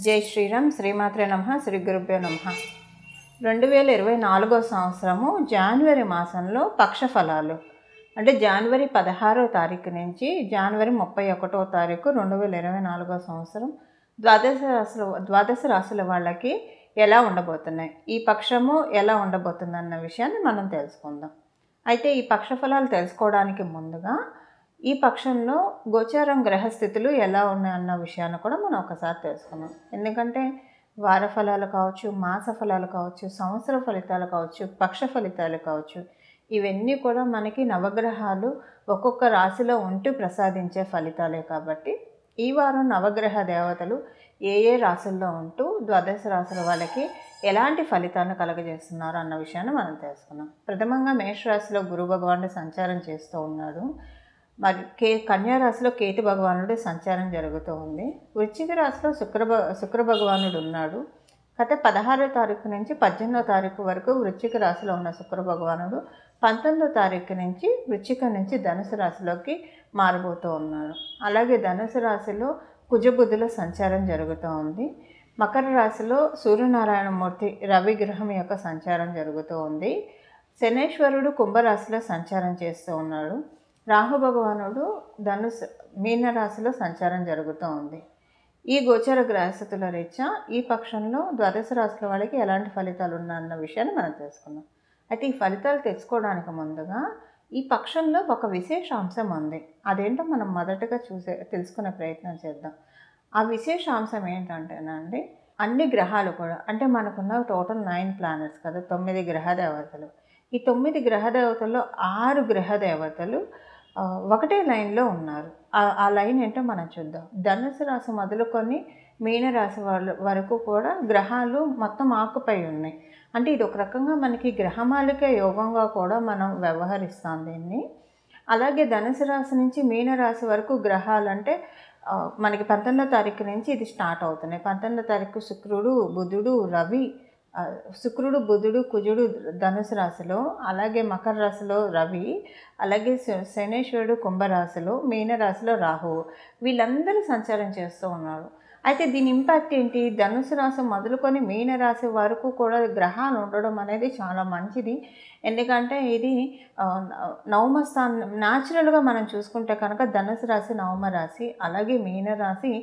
జై శ్రీరామ్. శ్రీమాత్రే నమః. శ్రీ గురుభ్యో నమః. 2024 సంవత్సరము జనవరి మాసంలో పక్షఫలాలు అంటే జనవరి 16వ తారీఖు నుంచి జనవరి 31వ తారీఖు 2024 సంవత్సరం ద్వాదశ రాశుల వాళ్ళకి ఎలా ఉండబోతున్నాయి, ఈ పక్షము ఎలా ఉండబోతుంది అన్న విషయాన్ని మనం తెలుసుకుందాం. అయితే ఈ పక్షఫలాలు తెలుసుకోవడానికి ముందుగా ఈ పక్షంలో గోచారం గ్రహస్థితులు ఎలా ఉన్నాయన్న విషయాన్ని కూడా మనం ఒకసారి తెలుసుకున్నాం. ఎందుకంటే వార ఫలాలు కావచ్చు, మాస ఫలాలు కావచ్చు, సంవత్సర ఫలితాలు కావచ్చు, పక్ష ఫలితాలు కావచ్చు, ఇవన్నీ కూడా మనకి నవగ్రహాలు ఒక్కొక్క రాశిలో ఉంటూ ప్రసాదించే ఫలితాలే. కాబట్టి ఈ వారం నవగ్రహ దేవతలు ఏ ఏ రాశుల్లో ఉంటూ ద్వాదశ రాశుల వాళ్ళకి ఎలాంటి ఫలితాలను కలగజేస్తున్నారు అన్న విషయాన్ని మనం తెలుసుకున్నాం. ప్రథమంగా మేషరాశిలో గురు భగవానుడు సంచారం చేస్తూ ఉన్నాడు. మరి కన్యా రాశిలో కేతు భగవానుడు సంచారం జరుగుతూ ఉంది. వృశ్చిక రాశిలో శుక్ర భగవానుడు ఉన్నాడు. గత 16వ తారీఖు నుంచి 18వ తారీఖు వరకు వృశ్చిక రాశిలో ఉన్న శుక్ర భగవానుడు 19వ తారీఖు నుంచి వృశ్చిక నుంచి ధనుసు రాశిలోకి మారబోతూ ఉన్నాడు. అలాగే ధనుసు రాశిలో కుజబుధుల సంచారం జరుగుతూ ఉంది. మకర రాశిలో సూర్యనారాయణమూర్తి రవి గ్రహం యొక్క సంచారం జరుగుతూ ఉంది. శనేశ్వరుడు కుంభరాశిలో సంచారం చేస్తూ ఉన్నాడు. రాహు భగవానుడు మీనరాశిలో సంచారం జరుగుతూ ఉంది. ఈ గోచర గ్రహస్థితుల రీత్యా ఈ పక్షంలో ద్వాదశ రాశుల వాళ్ళకి ఎలాంటి ఫలితాలు ఉన్నాయన్న విషయాన్ని మనం తెలుసుకుందాం. అయితే ఈ ఫలితాలు తెలుసుకోవడానికి ముందుగా ఈ పక్షంలో ఒక విశేష అంశం ఉంది. అదేంటో మనం మొదటగా తెలుసుకునే ప్రయత్నం చేద్దాం. ఆ విశేష అంశం ఏంటంటేనండి, అన్ని గ్రహాలు కూడా అంటే మనకున్న టోటల్ 9 ప్లానెట్స్ కదా, 9 గ్రహ దేవతలు. ఈ 9 గ్రహ దేవతల్లో 6 గ్రహ దేవతలు ఒకటే లైన్లో ఉన్నారు. ఆ లైన్ ఏంటో మనం చూద్దాం. ధనుసు రాశి మొదలుకొని మీనరాశి వరకు కూడా గ్రహాలు మొత్తం ఆకుపై ఉన్నాయి. అంటే ఇది ఒక రకంగా మనకి గ్రహమాలిక యోగంగా కూడా మనం వ్యవహరిస్తాం దీన్ని. అలాగే ధనుసు రాశి నుంచి మీనరాశి వరకు గ్రహాలు అంటే మనకి 19వ తారీఖు నుంచి ఇది స్టార్ట్ అవుతున్నాయి. 19వ తారీఖు శుక్రుడు, బుధుడు, రవి, శుక్రుడు, బుధుడు, కుజుడు ధనుసు రాశిలో, అలాగే మకర రాశిలో రవి, అలాగే శనేశ్వరుడు కుంభరాశిలో, మీనరాశిలో రాహువు, వీళ్ళందరూ సంచారం చేస్తూ ఉన్నారు. అయితే దీని ఇంపాక్ట్ ఏంటి? ధనుసు రాశి మొదలుకొని మీనరాశి వరకు కూడా గ్రహాలు ఉండడం అనేది చాలా మంచిది. ఎందుకంటే ఇది నవమ స్థానం. న్యాచురల్గా మనం చూసుకుంటే కనుక ధనుసు రాశి నవమ రాశి, అలాగే మీనరాశి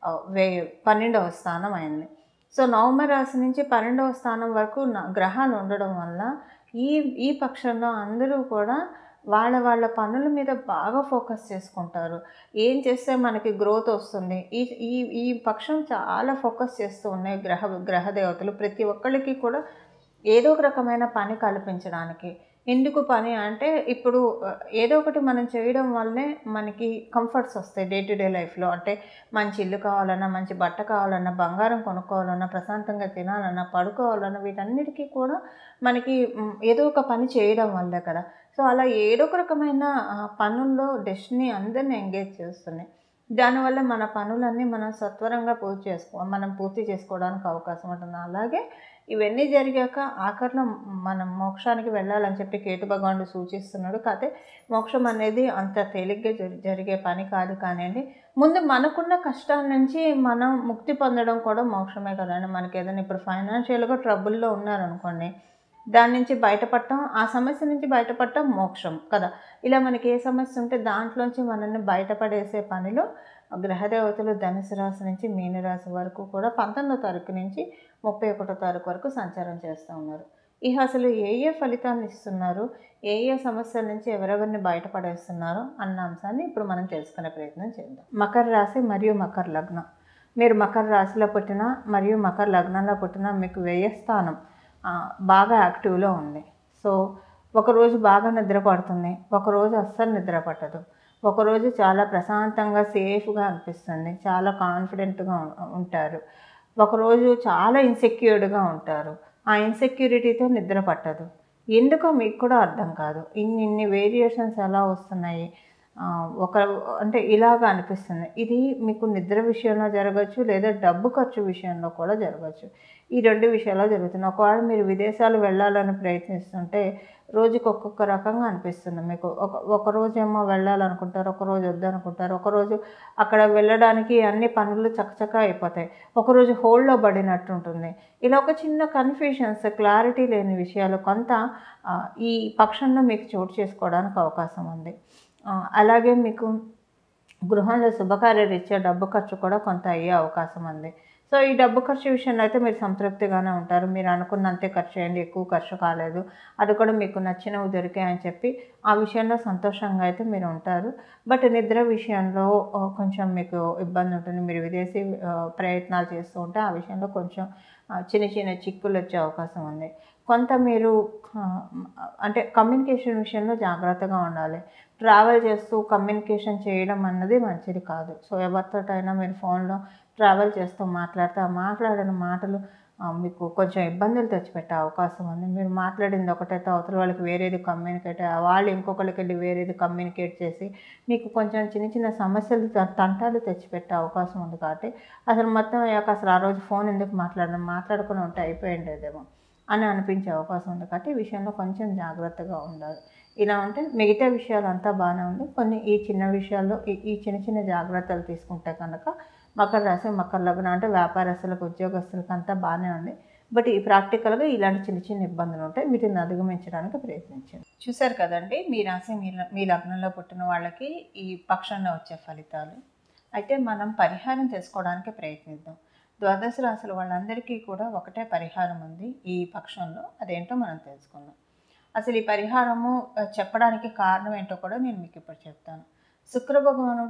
12వ స్థానం అయింది. సో నవమ రాశి నుంచి 12వ స్థానం వరకు గ్రహాలు ఉండడం వల్ల ఈ పక్షంలో అందరూ కూడా వాళ్ళ పనుల మీద బాగా ఫోకస్ చేసుకుంటారు. ఏం చేస్తే మనకి గ్రోత్ వస్తుంది, ఈ పక్షం చాలా ఫోకస్ చేస్తూ ఉన్నాయి గ్రహ దేవతలు. ప్రతి ఒక్కరికి కూడా ఏదో ఒక రకమైన పని కల్పించడానికి. ఎందుకు పని అంటే ఇప్పుడు ఏదో ఒకటి మనం చేయడం వల్లే మనకి కంఫర్ట్స్ వస్తాయి డే టు డే లైఫ్లో. అంటే మంచి ఇల్లు కావాలన్నా, మంచి బట్ట కావాలన్నా, బంగారం కొనుక్కోవాలన్నా, ప్రశాంతంగా తినాలన్నా, పడుకోవాలన్నా, వీటన్నిటికీ కూడా మనకి ఏదో ఒక పని చేయడం వల్లే కదా. సో అలా ఏదో ఒక రకమైన పనుల్లో డెస్టినీ అందరినీ ఎంగేజ్ చేస్తున్నాయి. దానివల్ల మన పనులన్నీ మనం సత్వరంగా పూర్తి చేసుకోవడానికి అవకాశం ఉంటుంది. అలాగే ఇవన్నీ జరిగాక ఆఖరిలో మనం మోక్షానికి వెళ్ళాలని చెప్పి కేతు భగవానుడు సూచిస్తున్నాడు. కాకపోతే మోక్షం అనేది అంత తేలిగ్గా జరిగే పని కాదు. కానివ్వండి, ముందు మనకున్న కష్టాల నుంచి మనం ముక్తి పొందడం కూడా మోక్షమే కదండి. మనకి ఏదైనా ఇప్పుడు ఫైనాన్షియల్గా ట్రబుల్లో ఉన్నారనుకోండి, దాని నుంచి బయటపడటం, ఆ సమస్య నుంచి బయటపడటం మోక్షం కదా. ఇలా మనకి ఏ సమస్య ఉంటే దాంట్లోంచి మనల్ని బయటపడేసే పనిలో గ్రహదేవతలు ధనుసు రాశి నుంచి మీనరాశి వరకు కూడా 19వ తారీఖు నుంచి 31వ తారీఖు వరకు సంచారం చేస్తూ ఉన్నారు. అసలు ఏ ఫలితాన్ని ఇస్తున్నారు, ఏ సమస్యల నుంచి ఎవరెవరిని బయటపడేస్తున్నారు అన్న అంశాన్ని ఇప్పుడు మనం తెలుసుకునే ప్రయత్నం చేద్దాం. మకర రాశి మరియు మకర లగ్నం. మీరు మకర రాశిలో పుట్టినా మరియు మకర లగ్నంలో పుట్టినా మీకు వ్యయస్థానం బాగా యాక్టివ్లో ఉంది. సో ఒకరోజు బాగా నిద్ర పడుతుంది, ఒకరోజు అస్సలు నిద్ర పట్టదు, ఒకరోజు చాలా ప్రశాంతంగా సేఫ్గా అనిపిస్తుంది, చాలా కాన్ఫిడెంట్గా ఉంటారు, ఒకరోజు చాలా ఇన్సెక్యూర్డ్గా ఉంటారు, ఆ ఇన్సెక్యూరిటీతో నిద్ర పట్టదు. ఎందుకో మీకు కూడా అర్థం కాదు. ఇన్ని వేరియేషన్స్ ఎలా వస్తున్నాయి ఒక అంటే ఇలాగ అనిపిస్తుంది. ఇది మీకు నిద్ర విషయంలో జరగచ్చు, లేదా డబ్బు ఖర్చు విషయంలో కూడా జరగచ్చు. ఈ 2 విషయాల్లో జరుగుతుంది. ఒకవేళ మీరు విదేశాలు వెళ్ళాలని ప్రయత్నిస్తుంటే రోజుకి ఒక్కొక్క రకంగా అనిపిస్తుంది మీకు. ఒకరోజేమో వెళ్ళాలనుకుంటారు, ఒకరోజు వద్దనుకుంటారు, ఒకరోజు అక్కడ వెళ్ళడానికి అన్ని పనులు చకచకా అయిపోతాయి, ఒకరోజు హోల్డ్‌లో పడినట్టుంటుంది. ఇలా ఒక చిన్న కన్‌ఫ్యూషన్స్, క్లారిటీ లేని విషయాలు కొంత ఈ పక్షంలో మీకు చోటు చేసుకోవడానికి అవకాశం ఉంది. అలాగే మీకు గృహంలో శుభకార్యరీత్యా డబ్బు ఖర్చు కూడా కొంత అయ్యే అవకాశం ఉంది. సో, ఈ డబ్బు ఖర్చు విషయంలో అయితే మీరు సంతృప్తిగానే ఉంటారు. మీరు అనుకున్నంతే ఖర్చయింది, ఎక్కువ ఖర్చు కాలేదు. అది కూడా మీకు నచ్చినవి దొరికాయని చెప్పి ఆ విషయంలో సంతోషంగా అయితే మీరు ఉంటారు. బట్ నిద్ర విషయంలో కొంచెం మీకు ఇబ్బంది ఉంటుంది. మీరు విదేశీ ప్రయత్నాలు చేస్తూ ఉంటే ఆ విషయంలో కొంచెం చిన్న చిన్న చిక్కులొచ్చే అవకాశం ఉంది. కొంత మీరు అంటే కమ్యూనికేషన్ విషయంలో జాగ్రత్తగా ఉండాలి. ట్రావెల్ చేస్తూ కమ్యూనికేషన్ చేయడం అన్నది మంచిది కాదు. సో, ఎవరితోటైనా మీరు ఫోన్‌లో ట్రావెల్ చేస్తూ మాట్లాడితే, ఆ మాట్లాడిన మాటలు మీకు కొంచెం ఇబ్బందులు తెచ్చిపెట్టే అవకాశం ఉంది. మీరు మాట్లాడింది ఒకటైతే అవతల వాళ్ళకి వేరేది కమ్యూనికేట్ వాళ్ళు ఇంకొకళ్ళకెళ్ళి వేరేది కమ్యూనికేట్ చేసి మీకు కొంచెం చిన్న చిన్న సమస్యలు తంటాలు తెచ్చిపెట్టే అవకాశం ఉంది. కాబట్టి అసలు మొత్తం అయ్యాక అసలు ఆ రోజు ఫోన్ ఎందుకు మాట్లాడడం, మాట్లాడుకొని ఉంటే అయిపోయిండేదేమో అని అనిపించే అవకాశం ఉంది. కాబట్టి ఈ విషయంలో కొంచెం జాగ్రత్తగా ఉండాలి. ఇలా ఉంటే మిగతా విషయాలంతా బాగానే ఉంది. కొన్ని ఈ చిన్న విషయాల్లో ఈ చిన్న చిన్న జాగ్రత్తలు తీసుకుంటే కనుక మకర రాశి, మకర లగ్నం అంటే వ్యాపారస్తులకు, ఉద్యోగస్తులకు అంతా బాగానే ఉంది. బట్ ఈ ప్రాక్టికల్‌గా ఇలాంటి చిన్న చిన్న ఇబ్బందులు ఉంటాయి. వీటిని అధిగమించడానికి ప్రయత్నించండి. చూసారు కదండీ! మీ రాశి మీ లగ్నంలో పుట్టిన వాళ్ళకి ఈ పక్షంలో వచ్చే ఫలితాలు. అయితే మనం పరిహారం చేసుకోవడానికి ప్రయత్నిద్దాం. ద్వాదశ రాశుల వాళ్ళందరికీ కూడా ఒకటే పరిహారం ఉంది ఈ పక్షంలో. అదేంటో మనం తెలుసుకుందాం. అసలు ఈ పరిహారము చెప్పడానికి కారణం ఏంటో కూడా నేను మీకు ఇప్పుడు చెప్తాను. శుక్ర భగవానుడు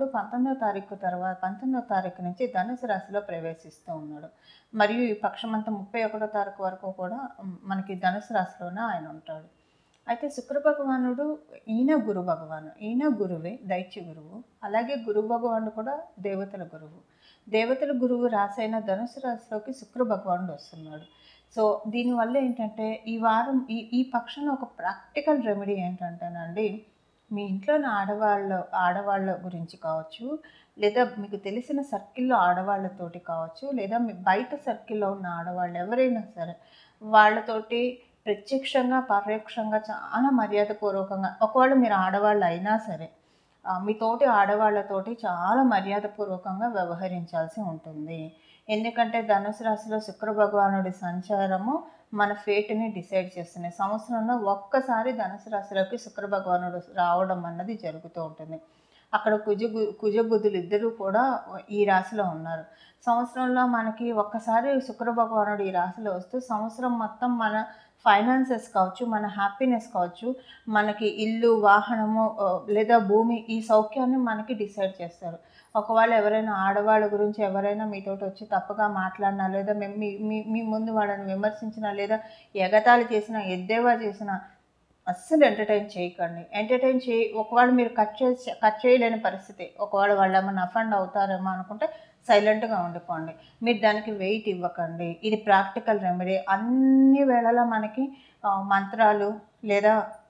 19వ తారీఖు నుంచి ధనుసు రాశిలో ప్రవేశిస్తూ ఉన్నాడు. మరియు ఈ పక్షమంతా 31వ తారీఖు వరకు కూడా మనకి ధనుసు రాశిలోనే ఆయన ఉంటాడు. అయితే శుక్ర భగవానుడు ఈయన గురు భగవాను, ఈయన గురువే, దైత్య గురువు. అలాగే గురు భగవానుడు కూడా దేవతల గురువు. దేవతల గురువు రాశి అయిన ధనుసు రాశిలోకి శుక్ర భగవానుడు వస్తున్నాడు. సో, దీనివల్ల ఏంటంటే ఈ వారం ఈ పక్షంలో ఒక ప్రాక్టికల్ రెమెడీ ఏంటంటేనండి, మీ ఇంట్లోని ఆడవాళ్ళ గురించి కావచ్చు, లేదా మీకు తెలిసిన సర్కిల్‌లో ఆడవాళ్ళతోటి కావచ్చు, లేదా మీ బయట సర్కిల్‌లో ఉన్న ఆడవాళ్ళు ఎవరైనా సరే వాళ్ళతోటి ప్రత్యక్షంగా, పరోక్షంగా చాలా మర్యాదపూర్వకంగా, ఒకవేళ మీరు ఆడవాళ్ళు అయినా సరే మీ తోటి ఆడవాళ్ళతోటి చాలా మర్యాదపూర్వకంగా వ్యవహరించాల్సి ఉంటుంది. ఎందుకంటే ధనుసు రాశిలో శుక్ర భగవానుడి సంచారము మన ఫేట్‌ని డిసైడ్ చేస్తుంది. సంవత్సరంలో ఒక్కసారి ధనుసు రాశిలోకి శుక్ర భగవానుడు రావడం అన్నది జరుగుతూ ఉంటుంది. అక్కడ కుజ బుధులు ఇద్దరూ కూడా ఈ రాశిలో ఉన్నారు. సంవత్సరంలో మనకి ఒక్కసారి శుక్ర భగవానుడు ఈ రాశిలో వస్తూ సంవత్సరం మొత్తం మన ఫైనాన్సెస్ కావచ్చు, మన హ్యాపీనెస్ కావచ్చు, మనకి ఇల్లు, వాహనము లేదా భూమి ఈ సౌఖ్యాన్ని మనకి డిసైడ్ చేస్తారు. ఒకవేళ ఎవరైనా ఆడవాళ్ళ గురించి ఎవరైనా మీతోటి వచ్చి తప్పుగా మాట్లాడినా, లేదా మీ మీ మీ ముందు వాళ్ళని విమర్శించినా, లేదా ఎగతాళి చేసినా, ఎద్దేవా చేసినా అస్సలు ఎంటర్టైన్ చేయకండి. ఒకవేళ మీరు కట్ చేయలేని పరిస్థితి. ఒకవేళ వాళ్ళేమన్నా అఫెండ్ అవుతారేమో అనుకుంటే సైలెంట్‌గా ఉండిపోండి. మీరు దానికి వెయిట్ ఇవ్వకండి. ఇది ప్రాక్టికల్ రెమెడీ. అన్ని వేళలా మనకి మంత్రాలు లేదా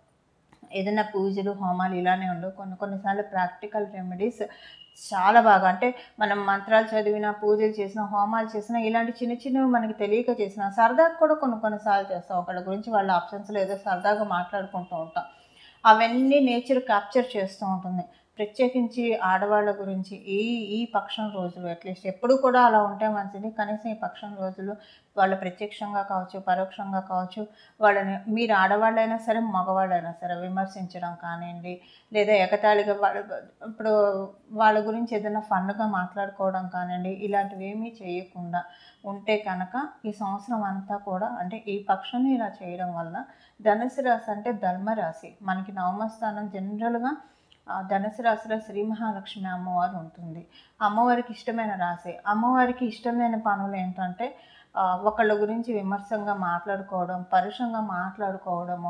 ఏదైనా పూజలు, హోమాలు ఇలానే ఉండవు. కొన్ని సార్లు ప్రాక్టికల్ రెమెడీస్ చాలా బాగా, అంటే మనం మంత్రాలు చదివినా, పూజలు చేసినా, హోమాలు చేసినా, ఇలాంటి చిన్న చిన్నవి మనకి తెలియక చేసినా, సరదాగా కూడా కొన్ని సార్లు చేస్తాం. ఒకళ్ళ గురించి వాళ్ళ ఆబ్సెన్స్‌లో ఏదో సరదాగా మాట్లాడుకుంటూ ఉంటాం. అవన్నీ నేచర్ క్యాప్చర్ చేస్తూ ఉంటుంది. ప్రత్యేకించి ఆడవాళ్ళ గురించి ఈ పక్షం రోజులు అట్లీస్ట్ ఎప్పుడూ కూడా అలా ఉంటే మంచిది. కనీసం ఈ పక్షం రోజులు వాళ్ళు ప్రత్యక్షంగా కావచ్చు, పరోక్షంగా కావచ్చు, వాళ్ళని మీరు ఆడవాళ్ళైనా సరే, మగవాళ్ళైనా సరే విమర్శించడం కానివ్వండి, లేదా ఎగతాళిగా ఇప్పుడు వాళ్ళ గురించి ఏదైనా ఫన్‌గా మాట్లాడుకోవడం కానివ్వండి, ఇలాంటివి ఏమీ చేయకుండా ఉంటే కనుక ఈ సంవత్సరం అంతా కూడా, అంటే ఈ పక్షంని ఇలా చేయడం వల్ల, ధనుసు రాశి అంటే ధర్మరాశి. మనకి నవమ స్థానం జనరల్‌గా ధనుసు రాశిలో శ్రీ మహాలక్ష్మి అమ్మవారు ఉంటుంది. అమ్మవారికి ఇష్టమైన రాశి. అమ్మవారికి ఇష్టమైన పనులు ఏంటంటే ఒకళ్ళ గురించి విమర్శంగా మాట్లాడుకోవడం, పరుషంగా మాట్లాడుకోవడము,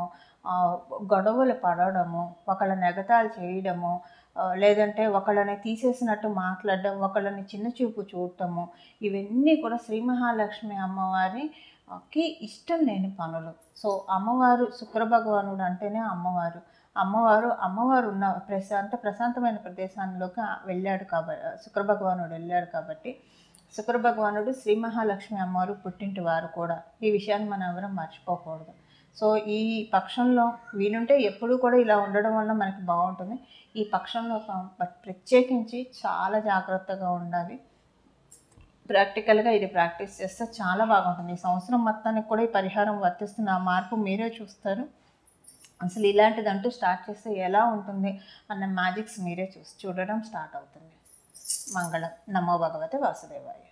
గొడవలు పడడము, ఒకళ్ళని ఎగతాళి చేయడము, లేదంటే ఒకళ్ళని తీసేసినట్టు మాట్లాడడం, ఒకళ్ళని చిన్న చూపు చూడటము, ఇవన్నీ కూడా శ్రీ మహాలక్ష్మి అమ్మవారికి ఇష్టం లేని పనులు. సో, అమ్మవారు శుక్ర భగవానుడు అంటేనే అమ్మవారు. అమ్మవారు ఉన్న ప్రశాంతమైన ప్రదేశాల్లోకి వెళ్ళాడు కాబట్టి శుక్ర భగవానుడు వెళ్ళాడు కాబట్టి శుక్ర భగవానుడు శ్రీ మహాలక్ష్మి అమ్మవారు పుట్టింటి వారు కూడా. ఈ విషయాన్ని మనం ఎవరం మర్చిపోకూడదు. సో ఈ పక్షంలో వీలుంటే ఎప్పుడూ కూడా ఇలా ఉండడం వల్ల మనకి బాగుంటుంది. ఈ పక్షంలో ప్రత్యేకించి చాలా జాగ్రత్తగా ఉండాలి. ప్రాక్టికల్గా ఇది ప్రాక్టీస్ చేస్తే చాలా బాగుంటుంది. ఈ సంవత్సరం మొత్తానికి కూడా ఈ పరిహారం వర్తిస్తున్న ఆ మార్పు మీరే చూస్తారు. అసలు ఇలాంటిదంటూ స్టార్ట్ చేస్తే ఎలా ఉంటుంది అన్న మ్యాజిక్స్ మీరే చూడడం స్టార్ట్ అవుతుంది. మంగళం. నమో భగవతే వాసుదేవాయ.